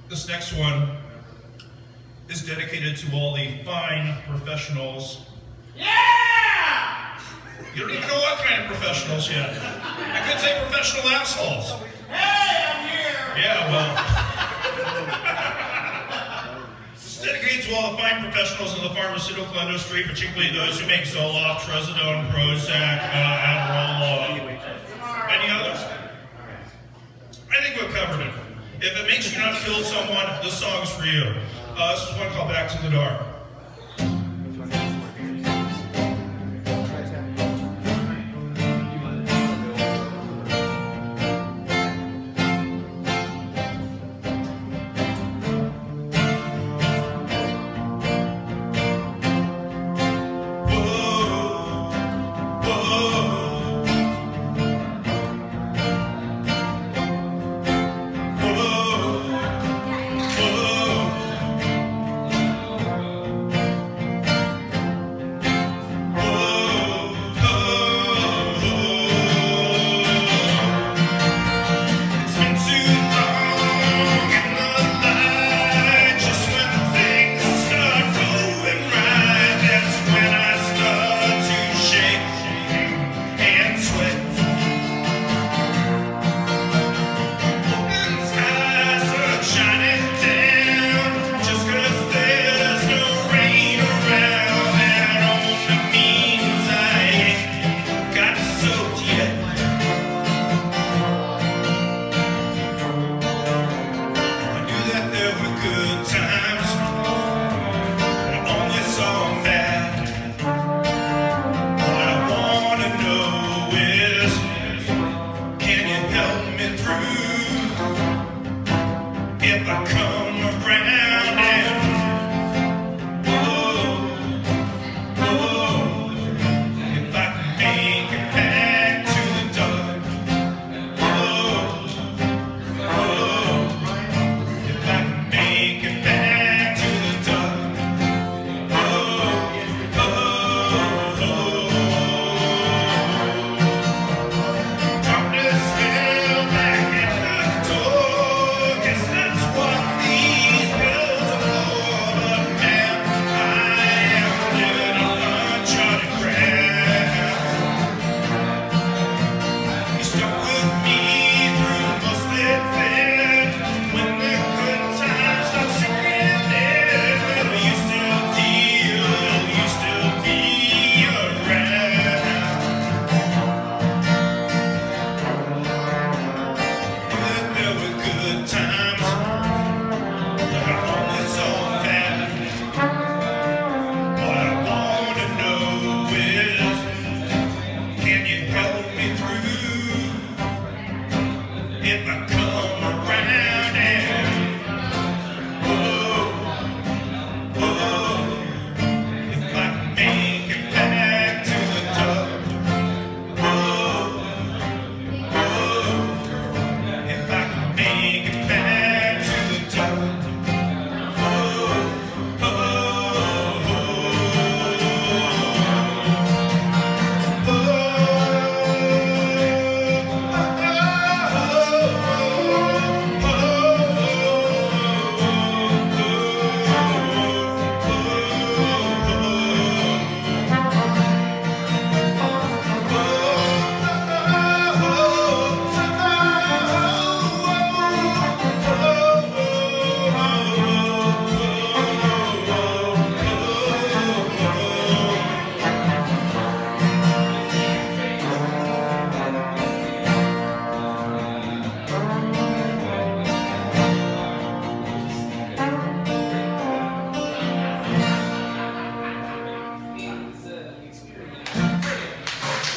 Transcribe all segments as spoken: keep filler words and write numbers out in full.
This next one is dedicated to all the fine professionals. Yeah! You don't even know what kind of professionals yet. I could say professional assholes. Hey, I'm here! Yeah, well. It's dedicated to all the fine professionals in the pharmaceutical industry, particularly those who make Zoloft, Trazodone, Prozac, uh, Adderall, uh, any others? I think we've covered it. If it makes you not kill someone, this song's for you. Uh, this is one called Back to the Dark.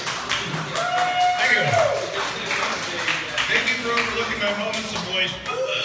Moments of voice.